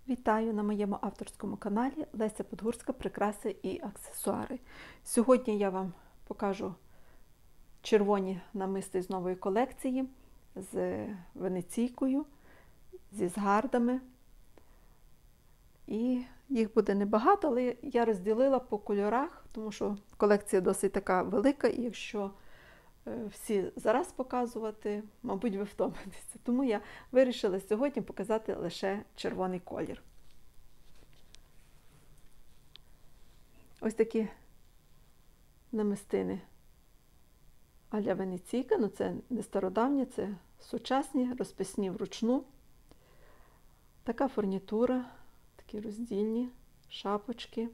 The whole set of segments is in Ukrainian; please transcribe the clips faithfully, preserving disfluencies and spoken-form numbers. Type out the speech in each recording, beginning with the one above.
Вітаю на моєму авторському каналі Леся Подгурська прикраси і аксесуари. Сьогодні я вам покажу червоні намисти з нової колекції, з венеційкою, зі згардами. І їх буде небагато, але я розділила по кольорах, тому що колекція досить така велика, і якщо всі зараз показувати, мабуть, ви втомитеся. Тому я вирішила сьогодні показати лише червоний колір. Ось такі намистини а-ля венеційка, ну це не стародавні, це сучасні, розписні вручну. Така фурнітура, такі роздільні шапочки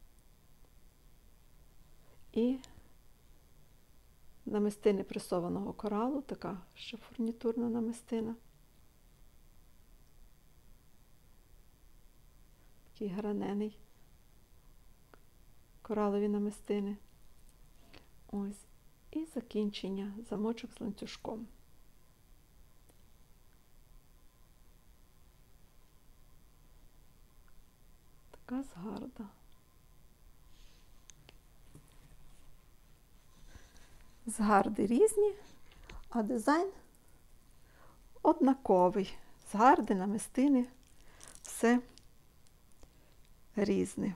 і намистини пресованого коралу, така ще фурнітурна намистина. Такий гранений коралові намистини. Ось. І закінчення, замочок з ланцюжком. Така згарда. Згарди різні, а дизайн однаковий. Згарди, намистини, все різне.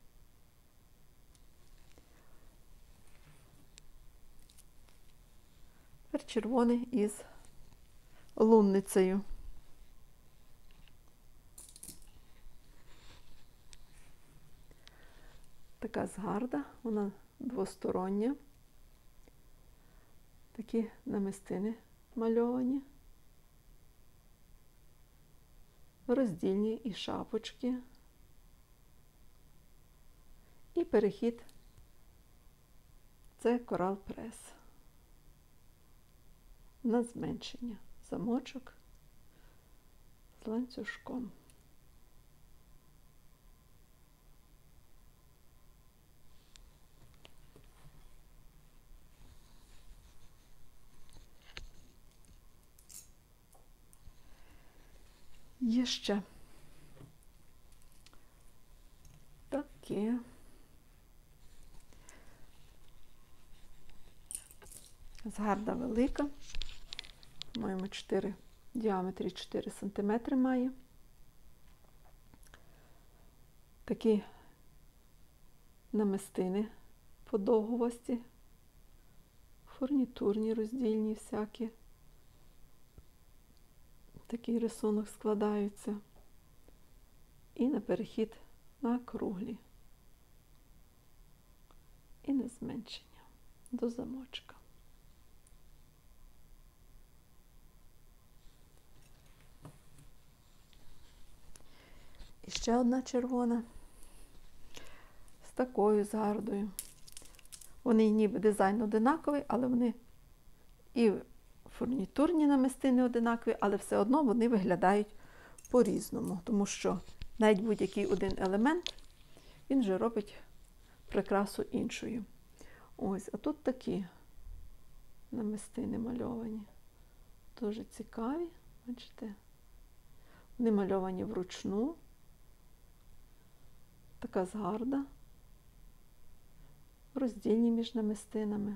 Тепер червоний із лунницею. Така згарда, вона двостороння. Такі намистини мальовані, роздільні і шапочки. І перехід – це корал прес. На зменшення замочок з ланцюжком. Є ще таке. Згарда велика. Маємо чотири, в діаметрі чотири сантиметри має. Такі намистини подовгувасті, фурнітурні, роздільні всякі. Такий рисунок складаються. І на перехід на круглі. І на зменшення до замочка. І ще одна червона з такою згардою. Вони ніби дизайн одинаковий, але вони і фурнітурні намистини одинакові, але все одно вони виглядають по-різному, тому що навіть будь-який один елемент, він вже робить прикрасу іншою. Ось, а тут такі намистини мальовані. Дуже цікаві, бачите? Вони мальовані вручну. Така згарда. Роздільні між намистинами.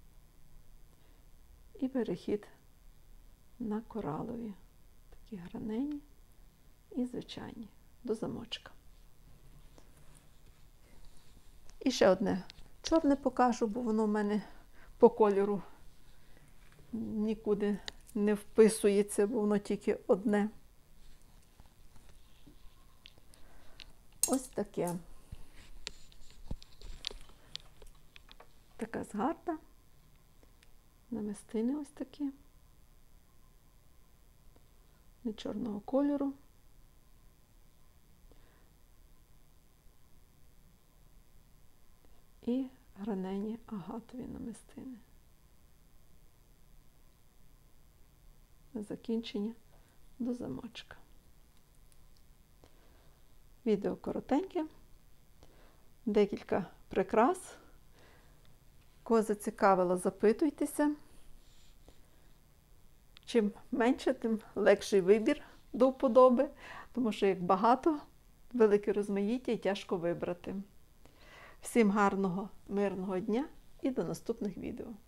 І перехід на коралові. Такі гранені і звичайні. До замочка. І ще одне чорне покажу, бо воно в мене по кольору нікуди не вписується, бо воно тільки одне. Ось таке. Така згарда. Намистини ось такі. Не чорного кольору. І гранені агатові намистини. На закінчення до замочка. Відео коротеньке. Декілька прикрас. Кого зацікавило, запитуйтеся. Чим менше, тим легший вибір до вподоби, тому що як багато, велике розмаїття і тяжко вибрати. Всім гарного, мирного дня і до наступних відео.